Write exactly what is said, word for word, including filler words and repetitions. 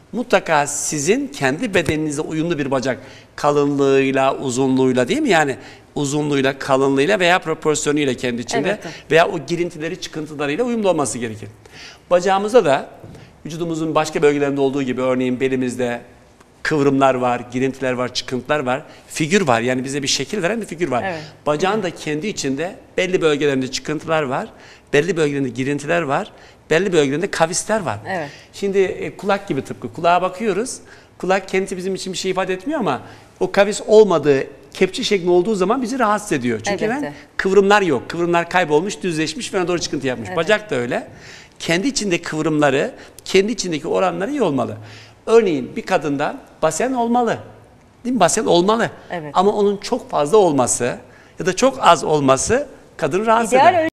mutlaka sizin kendi bedeninize uyumlu bir bacak kalınlığıyla, uzunluğuyla değil mi? Yani uzunluğuyla, kalınlığıyla veya proporsiyonuyla kendi içinde Evet. veya o girintileri, çıkıntılarıyla uyumlu olması gerekir. Bacağımızda da vücudumuzun başka bölgelerinde olduğu gibi örneğin belimizde kıvrımlar var, girintiler var, çıkıntılar var, figür var. Yani bize bir şekil veren bir figür var. Evet. Bacağın da kendi içinde belli bölgelerinde çıkıntılar var, belli bölgelerinde girintiler var, belli bölgelerinde kavisler var. Evet. Şimdi e, kulak gibi tıpkı. Kulağa bakıyoruz. Kulak kendi bizim için bir şey ifade etmiyor ama o kavis olmadığı, kepçe şeklinde olduğu zaman bizi rahatsız ediyor. Çünkü Elbette. ben kıvrımlar yok. Kıvrımlar kaybolmuş, düzleşmiş ve doğru çıkıntı yapmış. Evet. Bacak da öyle. Kendi içinde kıvrımları, kendi içindeki oranları iyi olmalı. Örneğin bir kadında basen olmalı. Değil mi? Basen olmalı. Evet. Ama onun çok fazla olması ya da çok az olması kadını rahatsız İdeal eder.